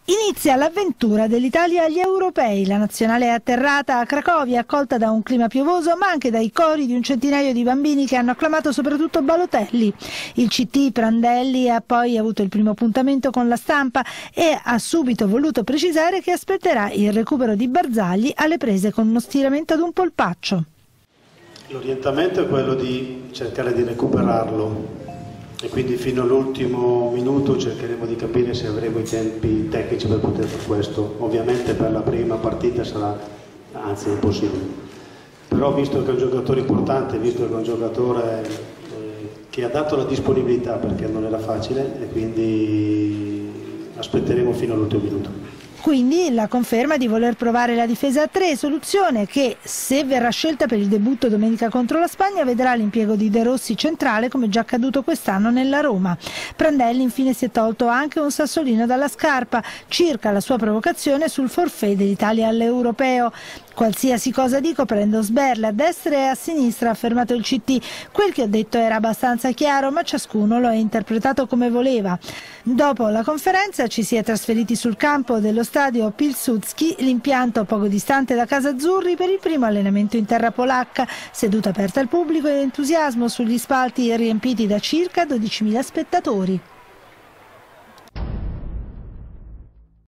Inizia l'avventura dell'Italia agli europei. La nazionale è atterrata a Cracovia, accolta da un clima piovoso, ma anche dai cori di un centinaio di bambini che hanno acclamato soprattutto Balotelli. Il CT Prandelli ha poi avuto il primo appuntamento con la stampa e ha subito voluto precisare che aspetterà il recupero di Barzagli alle prese con uno stiramento ad un polpaccio. L'orientamento è quello di cercare di recuperarlo. E quindi fino all'ultimo minuto cercheremo di capire se avremo i tempi tecnici per poter fare questo. Ovviamente per la prima partita sarà anzi impossibile. Però visto che è un giocatore importante, visto che è un giocatore che ha dato la disponibilità perché non era facile, e quindi aspetteremo fino all'ultimo minuto. Quindi la conferma di voler provare la difesa a 3, soluzione che, se verrà scelta per il debutto domenica contro la Spagna, vedrà l'impiego di De Rossi centrale, come già accaduto quest'anno nella Roma. Prandelli infine si è tolto anche un sassolino dalla scarpa circa la sua provocazione sul forfait dell'Italia all'Europeo. Qualsiasi cosa dico prendo sberle a destra e a sinistra, ha affermato il CT. Quel che ho detto era abbastanza chiaro, ma ciascuno lo ha interpretato come voleva. Dopo la conferenza ci si è trasferiti sul campo dello stadio Pilsudski, l'impianto poco distante da Casa Azzurri, per il primo allenamento in terra polacca, seduta aperta al pubblico ed entusiasmo sugli spalti riempiti da circa 12.000 spettatori.